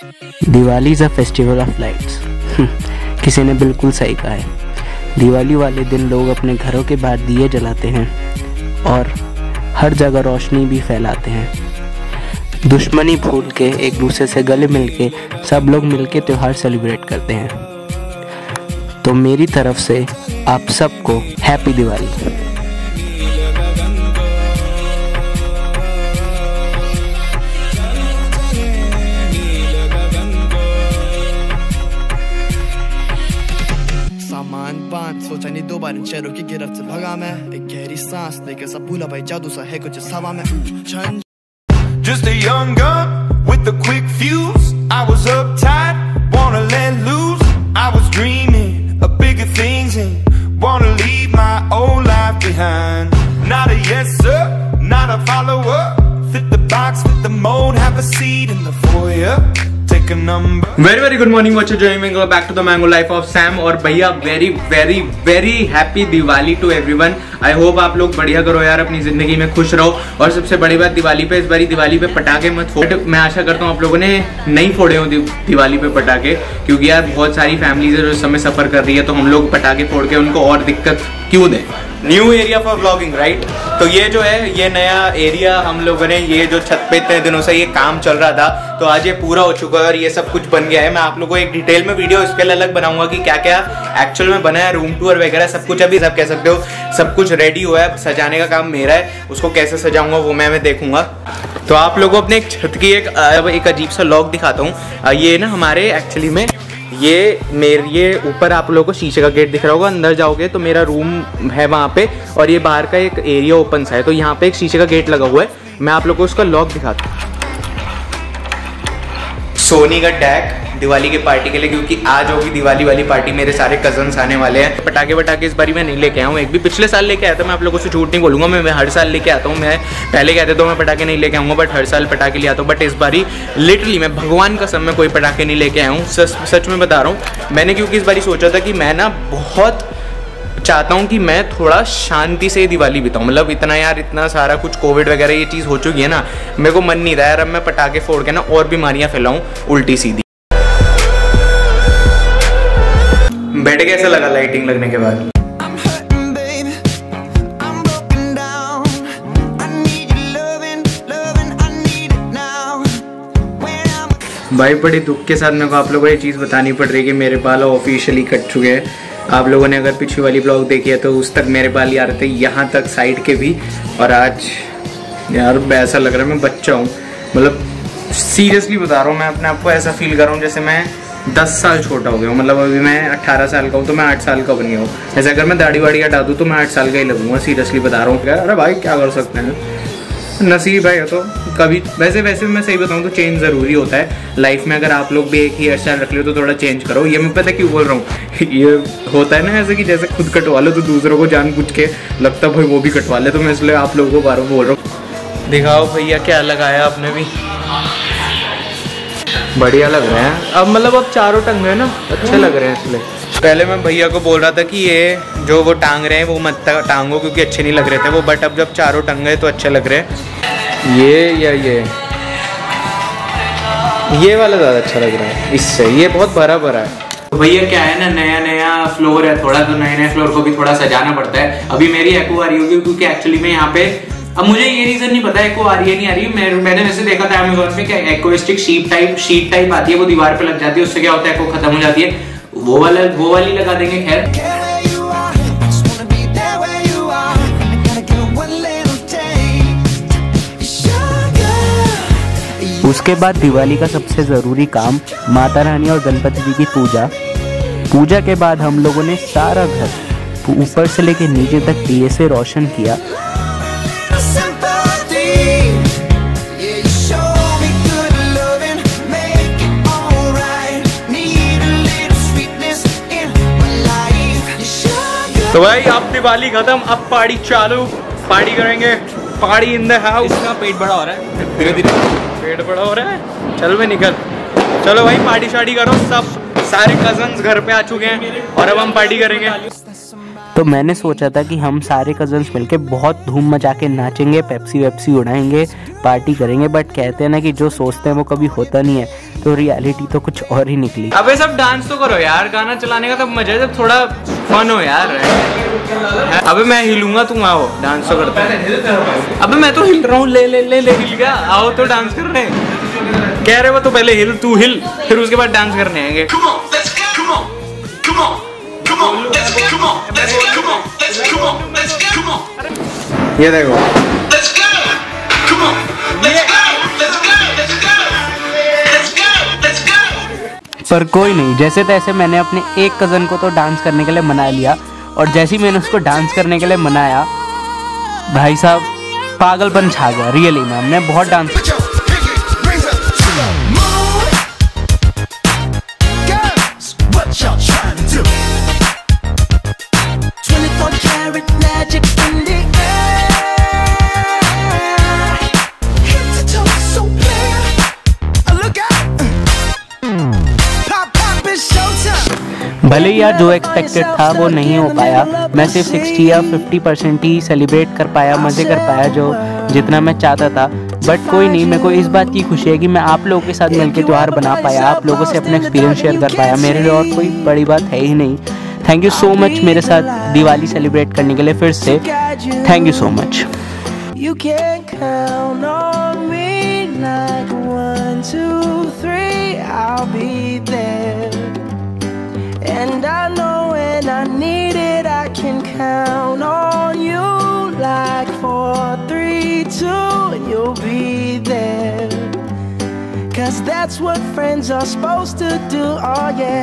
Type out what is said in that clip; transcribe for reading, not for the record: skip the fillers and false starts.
Diwali is a festival of lights. किसी ने बिल्कुल सही कहा है। दिवाली वाले दिन लोग अपने घरों के बाहर दिए जलाते हैं और हर जगह रोशनी भी फैलाते हैं। दुश्मनी भूल के एक दूसरे से गले मिल के सब लोग मिल के त्यौहार सेलिब्रेट करते हैं। तो मेरी तरफ से आप सबको हैप्पी दिवाली। सोचा नहीं दो बार इन शहरों की गिरफ्त से भगा मैं, एक गहरी सांस लेके सब भूला भाई जादू सा है कुछ इस हवा में। Just a young gun with a quick fuse. I was uptight, wanna let loose. I was dreaming of bigger things and wanna leave my old life behind. Not a yes sir, not a follower. Fit the box, fit the mold, have a seat in the foyer. Very good morning watch joining back to the mango life of Sam. और भैया very happy Diwali to everyone. I hope आप लोग बढ़िया करो यार, अपनी जिंदगी में खुश रहो। और सबसे बड़ी बात दिवाली पे, इस बारी दिवाली पे पटाखे मत फोड़। मैं आशा करता हूँ आप लोगों ने नहीं फोड़े हो दिवाली पे पटाखे, क्योंकि यार बहुत सारी फैमिलीज है जो इस समय सफर कर रही है, तो हम लोग पटाखे फोड़ के उनको और दिक्कत क्यों दें। New area for vlogging right. तो ये जो है ये नया एरिया हम लोगों ने, ये जो छत पे इतने दिनों से ये काम चल रहा था, तो आज ये पूरा हो चुका है और ये सब कुछ बन गया है। मैं आप लोगों को एक डिटेल में वीडियो इसके लिए अलग बनाऊंगा कि क्या क्या एक्चुअल में बना है, रूम टूर वगैरह सब कुछ। अभी सब कह सकते हो सब कुछ रेडी हुआ है, सजाने का काम मेरा है, उसको कैसे सजाऊंगा वो मैं देखूंगा। तो आप लोगों को अपने एक छत की एक अजीब सा लॉक दिखाता हूँ। ये ना हमारे एक्चुअली में ये ऊपर आप लोगों को शीशे का गेट दिख रहा होगा, अंदर जाओगे तो मेरा रूम है वहाँ पे, और ये बाहर का एक एरिया ओपन सा है, तो यहाँ पे एक शीशे का गेट लगा हुआ है। मैं आप लोगों को उसका लॉक दिखाता हूँ। सोनी का डैक दिवाली की पार्टी के लिए, क्योंकि आज होगी दिवाली वाली पार्टी, मेरे सारे कजन्स आने वाले हैं। पटाखे इस बारी मैं नहीं लेके आया हूँ, एक भी पिछले साल लेके आया था। मैं आप लोगों से झूठ नहीं बोलूँगा, मैं हर साल लेके आता हूँ। मैं पहले कहते तो मैं पटाखे नहीं लेके आऊँगा, बट हर साल पटाखे ले आता हूँ। बट इस बारी लिटरली मैं भगवान कसम में कोई पटाखे नहीं लेके आया हूँ, सच में बता रहा हूँ। मैंने क्योंकि इस बारी सोचा था कि मैं ना बहुत चाहता हूँ कि मैं थोड़ा शांति से दिवाली बिताऊँ। मतलब इतना सारा कुछ कोविड वगैरह ये चीज़ हो चुकी है ना, मेरे को मन नहीं रहा यार अब मैं पटाखे फोड़ के ना और बीमारियाँ फैलाऊँ उल्टी सीधी। बेटे कैसा लगा लाइटिंग लगने के बाद? भाई बड़ी दुख के साथ मेरे को आप लोगों को ये चीज़ बतानी पड़ रही है कि मेरे बाल ऑफिशियली कट चुके हैं। आप लोगों ने अगर पिछली वाली ब्लॉग देखी है तो उस तक मेरे बाल आ रहे थे यहाँ तक, साइड के भी। और आज यार ऐसा लग रहा है मैं बच्चा हूँ। मतलब सीरियसली बता रहा हूँ, मैं अपने आप को ऐसा फील कर रहा हूँ जैसे मैं 10 साल छोटा हो गया हूँ। मतलब अभी मैं 18 साल का हूँ तो मैं 8 साल का बन गया हूँ। ऐसे अगर मैं दाढ़ी वाड़ी हटा दूँ तो मैं 8 साल का ही लगूंगा, सीरियसली बता रहा हूँ। अरे भाई क्या कर सकते हैं, नसीब है तो कभी। वैसे मैं सही बताऊँ तो चेंज ज़रूरी होता है लाइफ में। अगर आप लोग भी एक ही हेयर स्टाइल रख लो तो थोड़ा चेंज करो। ये मैं पता क्यों बोल रहा हूँ, ये होता है ना ऐसे कि जैसे खुद कटवा लो तो दूसरों को जानबूझ के लगता भाई वो भी कटवा ले, तो मैं इसलिए आप लोगों को बार-बार बोल रहा हूँ। दिखाओ भैया क्या लगाया आपने भी, बढ़िया लग रहे हैं। अब मतलब अब चारों टंग रहे हैं ना, अच्छे लग रहे हैं। इसलिए पहले मैं भैया को बोल रहा था कि ये जो वो टांग रहे हैं वो मत टांगो क्योंकि अच्छे नहीं लग रहे थे वो, बट अब जब चारों टंग गए तो अच्छे लग रहे हैं। ये वाला ज़्यादा अच्छा लग रहा है इससे, ये बहुत भरा है। तो भैया क्या है ना, नया फ्लोर है थोड़ा, तो नए फ्लोर को भी थोड़ा सजाना पड़ता है। अभी मेरी एको आ रही होगी क्योंकि एक्चुअली में यहाँ पे, अब मुझे ये रीजन नहीं पता एको आ रही है नहीं आ रही है। मैंने वैसे देखा था अमेज़न पे, क्या एक्वेस्टिक शीट टाइप आती है, वो दीवार पे लग जाती है, उससे क्या होता है एको खत्म हो जाती है। वो वाली लगा देंगे। खैर उसके बाद दिवाली का सबसे ज़रूरी काम माता रानी और गणपति जी की पूजा के बाद हम लोगों ने सारा घर ऊपर से लेकर नीचे तक दिए से रोशन किया। तो भाई अब दिवाली खत्म, अब पार्टी चालू, पार्टी करेंगे, पार्टी इन द हाउस। इसका पेट बड़ा हो रहा है, धीरे धीरे पेट बड़ा हो रहा है। चल मैं निकल, चलो भाई पार्टी करो। सब सारे कजन्स घर पे आ चुके हैं और अब हम पार्टी करेंगे। तो तो मैंने सोचा था कि हम सारे कज़न्स मिलके बहुत धूम मचा के नाचेंगे, पेप्सी वेप्सी उड़ाएंगे, पार्टी करेंगे। बट कहते हैं ना कि जो सोचते हैं वो कभी होता नहीं है, तो रियलिटी तो कुछ और ही निकली। अबे सब डांस तो करो यार, गाना चलाने का तब मजा है जब थोड़ा फन हो यार। अबे मैं हिलूंगा, तुम आओ डांस तो करते हैं। अबे मैं तो हिल रहा हूँ, ले ले ले ले हिल गया, आओ तो डांस करने। कह रहे वो तो पहले हिल, तू हिल, फिर उसके बाद डांस करने आएंगे। ये देखो, पर कोई नहीं, जैसे तैसे मैंने अपने एक कज़न को तो डांस करने के लिए मना लिया। और जैसे ही मैंने उसको डांस करने के लिए मनाया, भाई साहब पागलपन छा गया रियली में। हमने बहुत डांस भले यार जो एक्सपेक्टेड था वो नहीं हो पाया। मैं सिर्फ 60 या 50% ही सेलिब्रेट कर पाया, मज़े कर पाया जो जितना मैं चाहता था। बट कोई नहीं, मेरे को इस बात की खुशी है कि मैं आप लोगों के साथ मिलकर त्यौहार बना पाया, आप लोगों से अपना एक्सपीरियंस शेयर कर पाया। मेरे लिए और कोई बड़ी बात है ही नहीं। थैंक यू सो मच मेरे साथ दिवाली सेलिब्रेट करने के लिए फिर से। Thank you so much. You can count on me like 1, 2, 3, I'll be there. And I know when I need it, I can count on you like 4, 3, 2, and you'll be there. 'Cause that's what friends are supposed to do, oh yeah.